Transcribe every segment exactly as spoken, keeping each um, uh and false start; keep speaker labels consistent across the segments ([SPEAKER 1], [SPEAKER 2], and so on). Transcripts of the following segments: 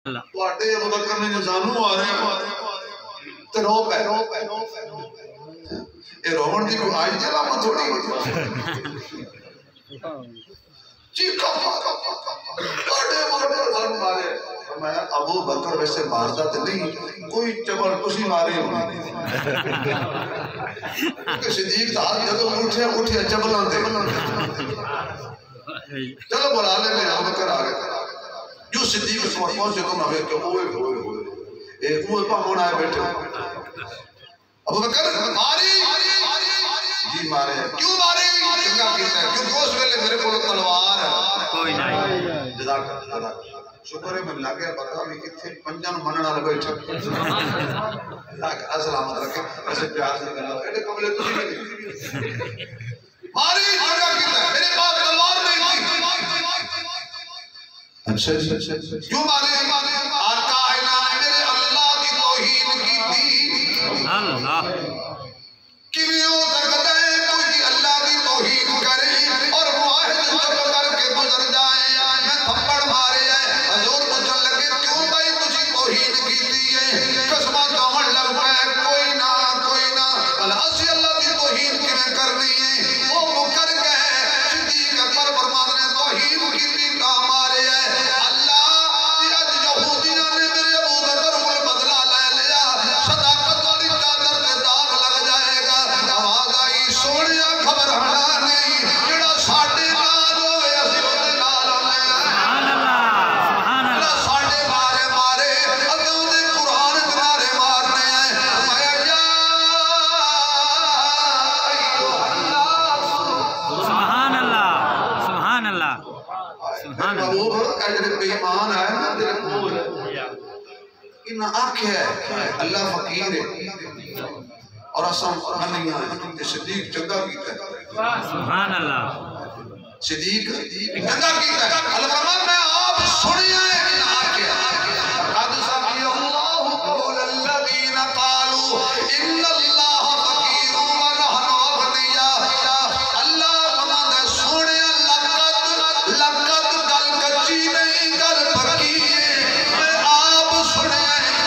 [SPEAKER 1] تواڈے ابو بکر نے جو سانو مارے تے رو پے اے روون دی کوئی آئی جلا مت تھوڑی چیخا تواڈے ابو بکر سانو مارے میں ابو بکر ویسے ماردا تے نہیں کوئی چبل تسی مارے ہو کہ صدیق دا ہاتھ جدوں اٹھیا اٹھیا چبلاں تے چلو بلا لے میں ابو بکر آ گئے جو صدیق اس وقت پہنچے تو میں کہ ہوئے ہوئے ہوئے ایک ہوئے پا ہونا ہے بیٹھے ابو بکر ماری جی مارے کیوں مارے چنگا کیتا ہے کیونکہ اس ویلے میرے کو تلوار ہے کوئی نہیں جزاک اللہ شکر ہے میں لگے پتا بھی کتھے پنجن منن والے بیٹھے سلامت رکھے ایسے پیار سے کرنا ایڈے قبلے تسی نہیں ماری چنگا کیتا ہے میرے پاس تلوار نہیں تھی اچھا اچھا کیوں مارے آقا آئینہ نے میرے اللہ کی توہین کی تھی اللہ کیوں ہو سکتا ہے کوئی اللہ کی توہین کرے اور معاہد جب کر کے گزر جائے میں تھپڑ مارے ہے حضور پوچھن لگے کیوں بھائی تجھی توہین کی تھی ہے قسمہ کامن لگ پہ کوئی نہ کوئی نہ اسی اللہ کی توہین کی میں کرنی ہے وہ مکر گئے صدیق اکبر فرمان نے توہین کی تھی کا مارے ہے اللہ فقیر ہے اور اسم منیاں ہیں کہ صدیق چنگا کیتا ہے سبحان اللہ صدیق چنگا کیتا ہے اللہ فرمان میں آپ سنیا ہے ان آنکھیں قد سمع اللہ قول الذین قالوا ان اللہ فقیر ونحن اغنیاء اللہ فرمان ہے سنیا لقد لقد گل کچی نہیں گل پکی میں آپ سنیا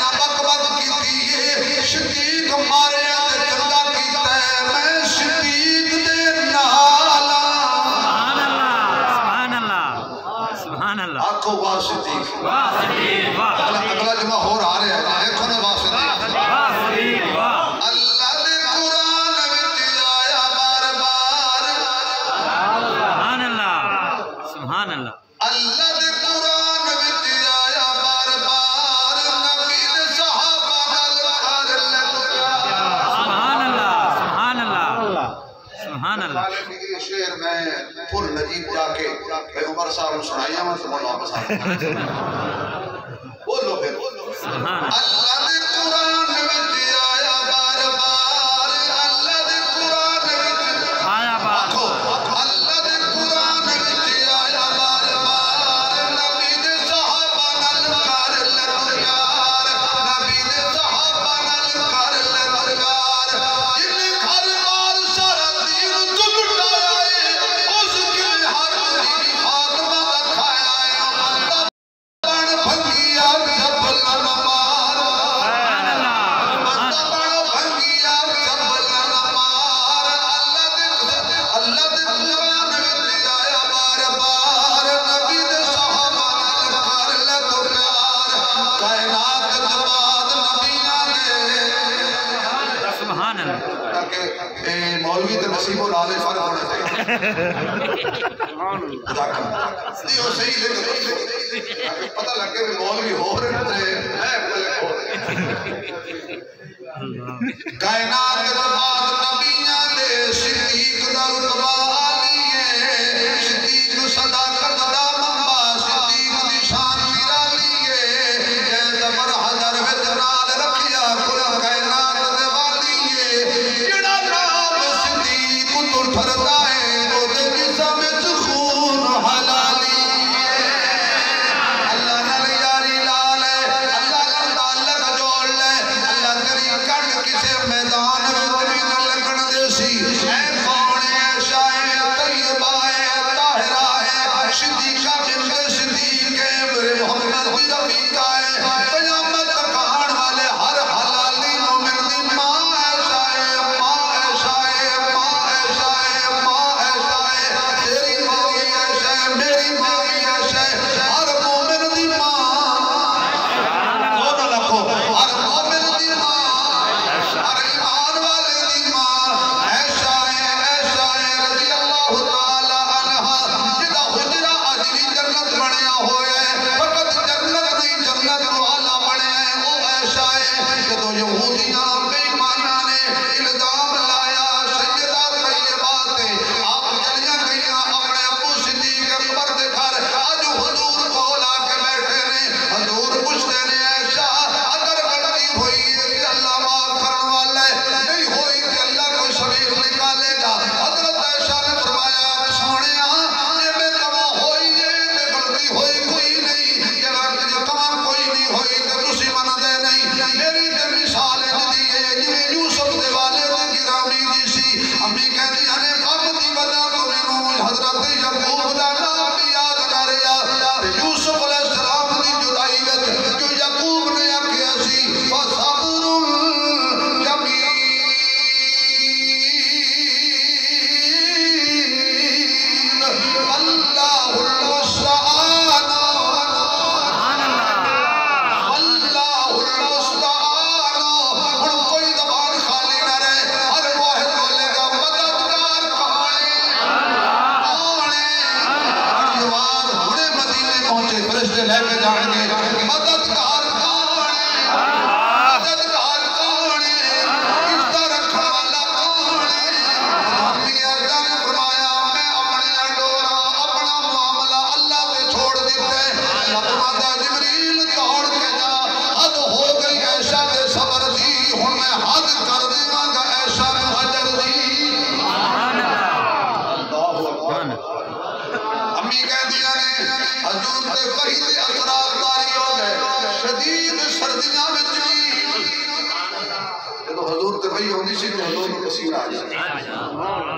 [SPEAKER 1] صدیق مارے تے چنگا کیتا ہے میں صدیق دے نالا سبحان اللہ سبحان اللہ آنکھو واہ صدیق واہ صدیق واہ اگلا جمعہ ہو رہا ہے دیکھو نا واہ صدیق واہ صدیق واہ اللہ دے قرآن وچ آیا بار بار سبحان اللہ سبحان اللہ اللہ دے قرآن وچ آیا بار بار نبی دے صحابہ نال کر یہ شعر میں پھر نجیب جا کے میں عمر صاحب نے سنائی ہوں تو بولو واپس آئے بولو پھر اللہ دے قرآن وچ آیا بار بار اللہ دے قرآن وچ آیا بار اللہ دے قرآن وچ آیا بار بار نبی دے صحابہ نال کر لے پیار نبی دے صحابہ نال کر لے پیار جن گھر بار سارا دین تلٹایا ہے اس کے ہر دین فاطمہ دا کھایا ہے بندہ بن بھنگیا جبل نمار سبحان اللہ بندہ بن بھنگیا جبل نمار اللہ دے اللہ دے قرآن وچ آیا بار بار نبی دے صحابہ نال کر لے تو پیار کائنات جباد نبیاں نے سبحان اللہ تاکہ مولوی تے نصیب و نالے فرق ہونا چاہیے دیو صحیح لے پتہ لگے کہ مولوی ہو رہے تھے ہے پلے ہو رہے کائنات جباد نبیاں دے صدیق دا رتبہ عالی ہے صدیق صداقت دا منبع صدیق دی شان نرالی ہے اے زبر حضر وچ نال رکھیا کل کائنات دے والی ہے جڑا نام صدیق تو ٹھردا ہے او دے جسم وچ خون حلالی ہے اللہ نال یاری لا لے اللہ نال تعلق جوڑ لے اللہ تیری کٹ کسے میدان وچ بھی ہے جدو یہودیاں بے ایماناں نے الزام لایا سیدہ طیبہ تے آپ چلیاں گئیاں اپنے ابو صدیق اکبر دے گھر اج حضور کول آ کے بیٹھے نے حضور پوچھتے نے عائشہ اگر غلطی ہوئی ہے تے اللہ معاف کرنے والا ہے نہیں ہوئی تے اللہ کوئی سبیل نکالے گا حضرت عائشہ نے فرمایا سونیا یہ بے کما ہوئی ہے تے غلطی ہوئی کوئی نہیں یہ وقت جو کما کوئی نہیں ہوئی تے تسی من دے نہیں میری تے مثال دی ہے جویں یوسف دے والد گرامی دی سی امی کہندی نے غم دی وجہ تو مینوں حضرت یعقوب دا نام بھی یاد کر رہا یوسف علیہ السلام دی جدائی وچ جو یعقوب نے آکھیا سی فصبر جمیل اللہ المستعان اللہ المستعان ہن کوئی زبان خالی نہ رہے ہر واحد بولے گا مددگار کون ہے کون ہے جواب ہنے مدینے پہنچے فرشتے لے کے جان گے مددگار کون ہے مددگار کون ہے عزت رکھنے والا کون ہے امی عائشہ نے فرمایا میں اپنے ڈورا اپنا معاملہ اللہ پہ چھوڑ دیتا ہے اللہ فرماتا ہے جبریل دوڑ کے جا حد ہو گئی عائشہ دے صبر دی ہن میں حد کر دیواں گا عائشہ نوں اجر دی اللہ اکبر امی کہندیاں نے حضور دے وحی دے اثرات طاری ہو گئے شدید سردیاں وچ بھی جدوں حضور تے وحی ہوندی سی تے حضور نوں پسینہ آ جاندا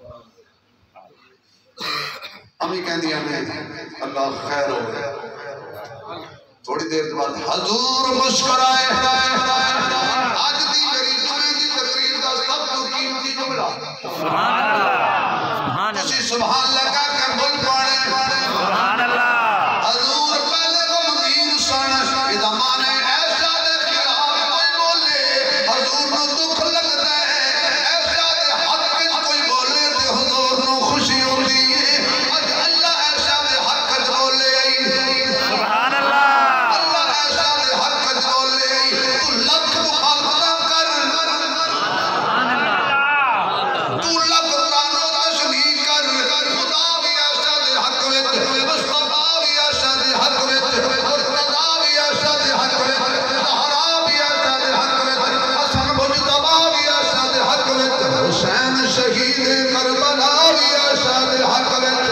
[SPEAKER 1] امی کہندیاں نے اللہ خیر ہو گئے تھوڑی دیر بعد حضور مسکرائے آج دی میری جمعے دی تقریر دا سب تو قیمتی جملہ سبحان اللہ تسی سبحان اللہ کہہ کے بول پاڑے سبحان اللہ حضور پہلے غمگین سن اذا مانے عائشہ دے خلاف کوئی بولے حضور نو دکھ لگدا ہے عائشہ دے حق وچ کوئی بولے تے حضور نو خوشی ہوندی ہے اج اللہ عائشہ دے حق وچ بولے سبحان اللہ اللہ عائشہ دے حق وچ بولے تو لکھ مخالفتاں کر سبحان اللہ تو لکھ تانو تشبیہ کر خدا بھی عائشہ دے حق وچ مصطفیٰ بھی عائشہ دے حق وچ مرتضیٰ بھی عائشہ دے حق وچ زہرا بھی عائشہ دے حق وچ حسن مجتبی بھی عائشہ دے حق وچ حسین شہید کربلا بھی عائشہ دے حق وچ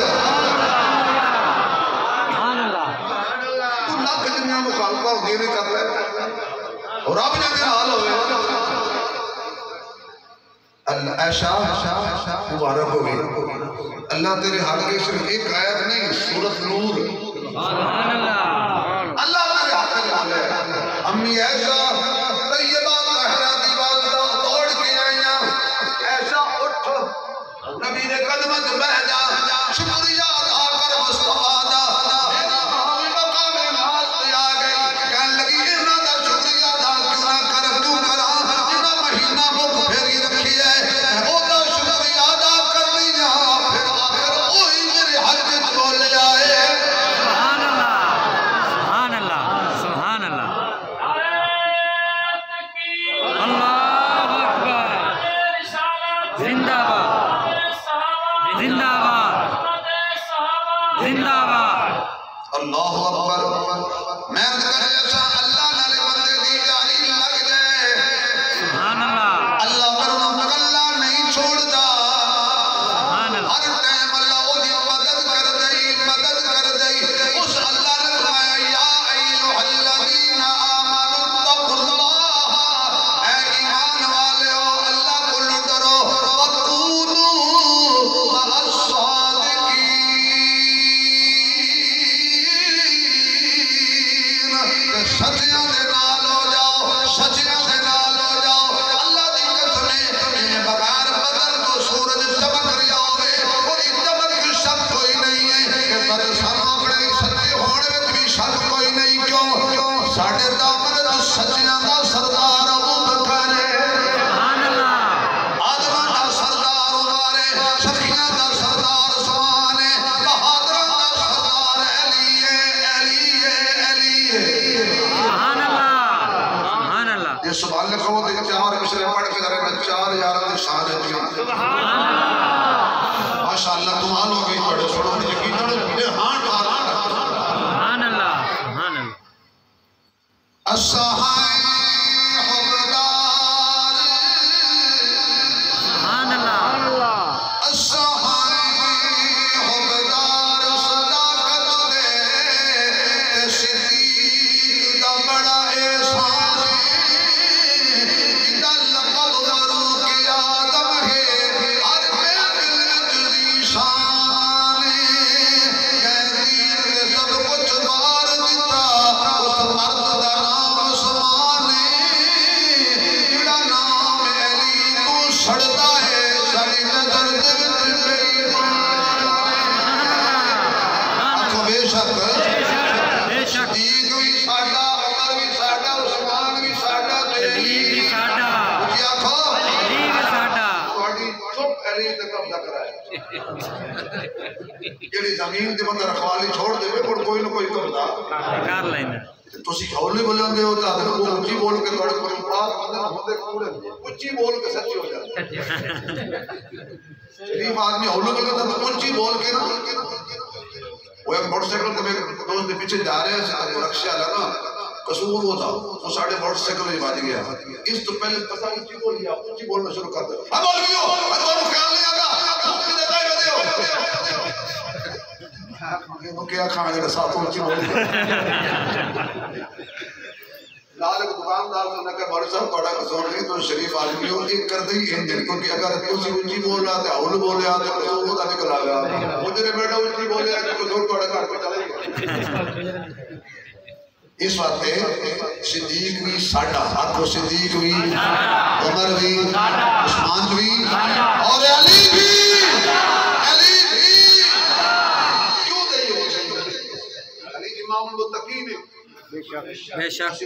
[SPEAKER 1] سبحان اللہ تو لکھ جنیاں مخالفہ ہوندی نہیں کر لے اور رب نے دے حال ہوئے اللہ عائشہ مبارک ہو گئی اللہ تیرے حق کے صرف ایک آیت نہیں سورۃ نور سبحان اللہ اللہ تیرے حق کے حال ہے امی عائشہ طیبہ طاہرہ دی والدہ دوڑ کے آئیاں عائشہ اٹھ نبی نے قدمت بیٹھ جا شکریہ ادا کر مصطفیٰ دا میرا حامی مقام ناز پہ آ گئی کہنے لگی انہاں دا شکریہ ادا کیوں نہ کر کیوں کرا جنہاں مہینہ مکھ پھیری رکھی ہے او دا شکریہ ادا کر لیا پھر آخر وہی میرے حق وچ بولے آئے
[SPEAKER 2] سبحان اللہ سبحان اللہ سبحان اللہ اللہ اکبر زندہ باد زندہ باد زندہ باد
[SPEAKER 1] اللہ اکبر محنت کرے ایسا اللہ نالے بندے دی جاری لگ جائے
[SPEAKER 2] سبحان اللہ
[SPEAKER 1] اللہ پر مقلہ نہیں چھوڑ دا
[SPEAKER 2] سبحان اللہ
[SPEAKER 1] ہر ٹائم اللہ وہ دی مدد کر دئی مدد کر دئی اس اللہ نے فرمایا یا ایھا الذین آمنوا اتقوا اللہ اے ایمان والو اللہ کو ڈرو وکونوا مع الصادقین سچیاں دے نال ہو جاؤ سچیاں دے نال ہو جاؤ اللہ دی قسم ہے بغیر بدل تو سورج چمک رہا ہوئے کوئی چمک شک کوئی نہیں ہے کہ پر سانو اپنے سچے ہونے وچ بھی شک کوئی نہیں کیوں ساڈے دامن تو سچیاں دا سردار ابو بکر
[SPEAKER 2] سبحان اللہ
[SPEAKER 1] آدماں دا سردار عمر ہے سخیاں دا سردار عثمان ہے بہادراں دا سردار علی ہے علی ہے علی ہے
[SPEAKER 2] سبحان اللہ سبحان اللہ
[SPEAKER 1] سبحان اللہ کہو تے چار مشرے پڑھ کے ذرا میں چار یاراں دی شان ہے
[SPEAKER 2] سبحان اللہ
[SPEAKER 1] ماشاءاللہ کمال ہو گئی بڑے سنو یقین میرے ہاں ٹھارا
[SPEAKER 2] سبحان اللہ سبحان اللہ
[SPEAKER 1] الصحائے حبدار
[SPEAKER 2] سبحان اللہ
[SPEAKER 1] الصحائے حبدار صداقت دے صدیق دا بڑا احسان جدا لقب فاروق آدم ہے ہر محفل وچ شان کہندی تے سب کچھ بار دیتا اس مرد دا نام سمان جڑا نام علی تو سڑدا ہے ساری نظر دے وچ میری آنکھوں بے شک
[SPEAKER 2] بے شک
[SPEAKER 1] صدیق بھی ساڈا عمر بھی ساڈا عثمان بھی ساڈا
[SPEAKER 2] علی بھی ساڈا
[SPEAKER 1] جی آنکھو
[SPEAKER 2] علی بھی ساڈا
[SPEAKER 1] تھوڑی چپ علی تے قبضہ کرائے جڑی زمین تے بندہ رکھوالی چھوڑ دے پر کوئی نہ کوئی قبضہ
[SPEAKER 2] کر لینا
[SPEAKER 1] تسی کھولے بولندے ہو تا وہ اونچی بول کے تھوڑے پر پاک بندے نہ ہوندے کوڑے اونچی بول کے سچی ہو جاتے شریف آدمی ہولے بولے تو اونچی بول کے نا وہ ایک موٹر سائیکل کے میرے دوست دے پیچھے جا رہے ہیں رکشے والا نا قصور وہ تھا وہ ساڑھے موٹر سائیکل میں بات گیا اس تو پہلے پتہ اونچی بول لیا اونچی بولنا شروع کر دیا ہم بول گئے ہو ہم خیال نہیں آگا ہم نے دائی بدے ہو کیا کھانا جڑا ساتھ اونچی بول لال ایک دکاندار سے نے کہا بھائی صاحب بڑا قصور نہیں تو شریف آدمی ہو ایک کر دیں انجن کیونکہ اگر تسی اونچی بول رہا تھے اول بول رہا تھے قصور ہوتا نکل آگا مجھے بیٹا اونچی بول رہا کہ قصور توڑا کر کے چلے گا اس وقت صدیق بھی ساڈا آنکھو صدیق بھی عمر بھی عثمان بھی اور علی بھی علی بھی کیوں دے یہ ہو علی امام المتقین
[SPEAKER 2] بے شک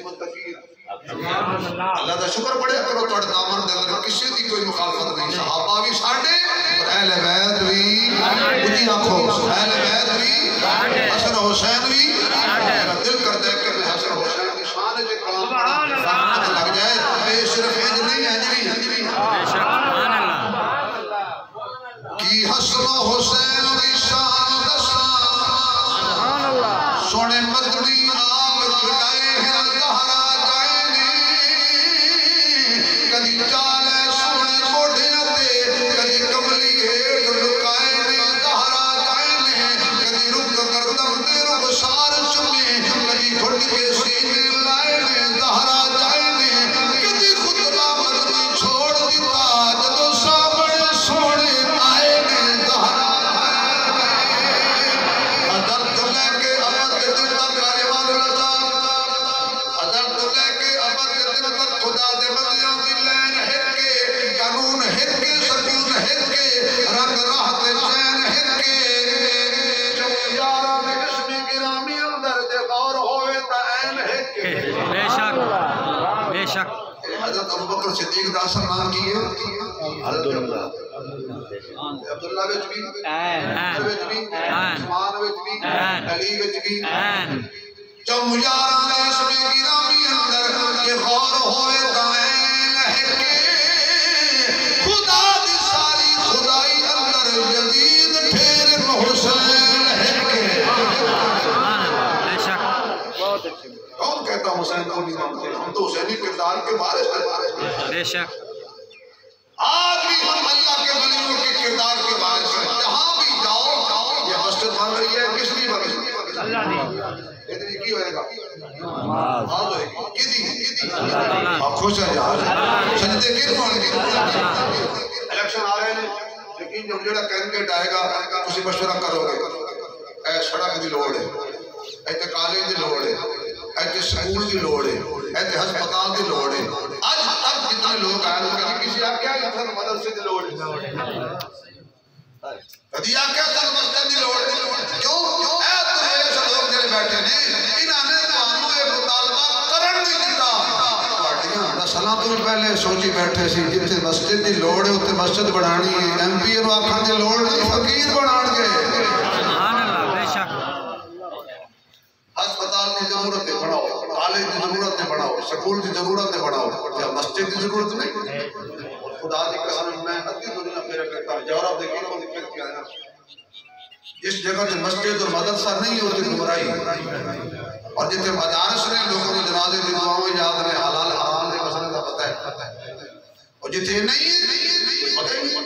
[SPEAKER 1] اللہ دا شکر پڑے کرو توڑ دامن دے اندر کسی دی کوئی مخالفت نہیں صحابہ بھی ساڑھے اور اہل بیت بھی اجی آنکھو اہل بیت بھی حسن حسین بھی میرا دل کر دے کہ میں حسن حسین کی شان ہے کلام پڑھا لگ جائے بے شرف انج نہیں انج نہیں
[SPEAKER 2] بے شک سبحان اللہ
[SPEAKER 1] کی حسن حسین کی شان دساں
[SPEAKER 2] سبحان اللہ
[SPEAKER 1] سونے مدنی آپ کھلائے ہیں زہرا جائنے کدی چالے سونے موڑے آتے کدی کملی ہیٹ رکائے نے زہرا جائنے کدی رک گردم دے رک سار چمے کدی گھٹ کے سینے لائے نے زہرا جائنے کدی خطبہ مدنی چھوڑ دیتا جدو سامنے سونے آئے نے زہرا حضرت لے کے امد دل تک غریبان رضا حضرت لے کے امد دل تک خدا دے بندیاں دی لین ہٹ کے قانون ہٹ کے سکون ہٹ کے رنگ راہ تے چین ہٹ کے جو یاران اسم گرامی اندر دے غور ہوئے تا این ہٹ کے
[SPEAKER 2] بے شک بے شک
[SPEAKER 1] حضرت ابوبکر صدیق دا اصل نام کی ہے عبداللہ عبداللہ وچ بھی عمر وچ بھی عثمان وچ بھی علی وچ بھی جو یاراں دے اسم گرامی اندر یہ غور ہوئے دائیں لہکے خدا دی ساری خدائی اندر یزید پھر حسین لہکے
[SPEAKER 2] سبحان اللہ بے شک
[SPEAKER 1] کون کہتا حسین کو نہیں مانتے ہم تو حسینی کردار کے بارے سے
[SPEAKER 2] بے شک
[SPEAKER 1] آج بھی ہم اللہ کے ولیوں کے کردار کے بارے سے جہاں بھی جاؤ یہ مسجد بن رہی ہے کس لیے بن رہی ہے
[SPEAKER 2] اللہ دی
[SPEAKER 1] اتنی کی ہوئے گا آج ہوئے گی کدی کدی آپ خوش ہیں یار سجدے کن ہوئے گی الیکشن آ رہے ہیں لیکن جب جڑا کینڈیڈیٹ آئے گا تسی مشورہ کرو گے اے سڑک دی لوڑ ہے ایتے کالج دی لوڑ ہے ایتے سکول دی لوڑ ہے ایتے ہسپتال دی لوڑ ہے آج تک جتنے لوگ آئے کبھی کسی آپ کیا اتنا مدرسے دی لوڑ ہے کبھی آپ کیا اتنا مسجد دی لوڑ ہے کیوں اے تو ایسا لوگ جڑے بیٹھے نے انہاں نے تانوں یہ مطالبہ کرن نہیں دیتا پارٹیاں دساں تو پہلے سوچی بیٹھے سی جتنے مسجد دی لوڑ ہے اتنے مسجد بنانی ہے ایم پی نو آکھن دی لوڑ نہیں فقیر بنان گے
[SPEAKER 2] سبحان اللہ بے شک
[SPEAKER 1] ہسپتال کی ضرورت ہے بڑھاؤ کالج کی ضرورت ہے بڑھاؤ، سکول کی ضرورت ہے بڑھاؤ، کیا مسجد کی ضرورت نہیں؟ خدا دی قسم میں ادھی دنیا پھر کرتا ہوں یورپ دیکھیں کو دقت کیا ہے، جس جگہ سے مسجد اور مدرسہ نہیں ہوتی گمراہی، اور جتنے مدارس نے لوگوں کو جنازے کی دعاؤں یاد نے حلال حرام کے مسئلے کا پتہ ہے، اور جتنے نہیں ہے پتہ ہی نہیں۔